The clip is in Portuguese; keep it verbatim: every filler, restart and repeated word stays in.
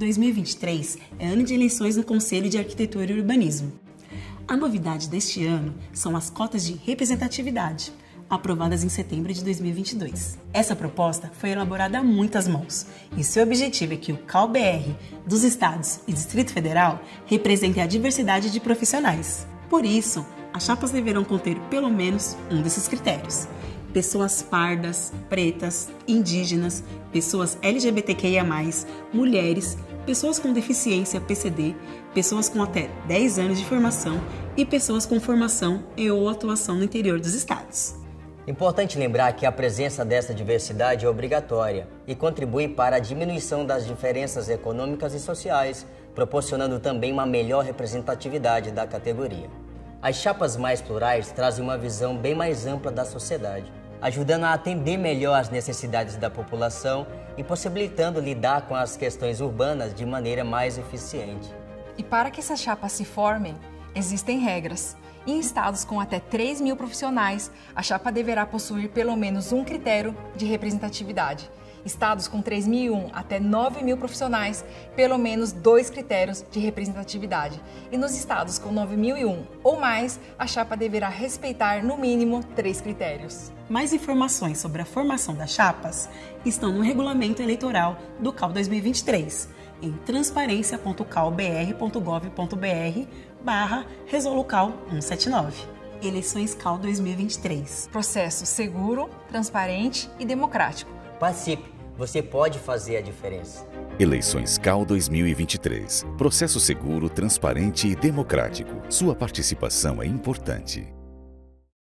dois mil e vinte e três é ano de eleições no Conselho de Arquitetura e Urbanismo. A novidade deste ano são as cotas de representatividade, aprovadas em setembro de dois mil e vinte e dois. Essa proposta foi elaborada a muitas mãos e seu objetivo é que o C A U-B R dos estados e Distrito Federal represente a diversidade de profissionais. Por isso, as chapas deverão conter pelo menos um desses critérios: pessoas pardas, pretas, indígenas, pessoas L G B T Q I A mais, mulheres, pessoas com deficiência P C D, pessoas com até dez anos de formação e pessoas com formação e ou atuação no interior dos estados. Importante lembrar que a presença dessa diversidade é obrigatória e contribui para a diminuição das diferenças econômicas e sociais, proporcionando também uma melhor representatividade da categoria. As chapas mais plurais trazem uma visão bem mais ampla da sociedade, ajudando a atender melhor às necessidades da população e possibilitando lidar com as questões urbanas de maneira mais eficiente. E para que essas chapas se formem, existem regras. Em estados com até três mil profissionais, a chapa deverá possuir pelo menos um critério de representatividade. Estados com três mil e um até nove mil profissionais, pelo menos dois critérios de representatividade. E nos estados com nove mil e um ou mais, a chapa deverá respeitar no mínimo três critérios. Mais informações sobre a formação das chapas estão no regulamento eleitoral do C A U dois mil e vinte e três, em transparência ponto caubr ponto gov ponto br barra resolucal cento e setenta e nove. Eleições C A U dois mil e vinte e três. Processo seguro, transparente e democrático. Participe, você pode fazer a diferença. Eleições C A U dois mil e vinte e três. Processo seguro, transparente e democrático. Sua participação é importante.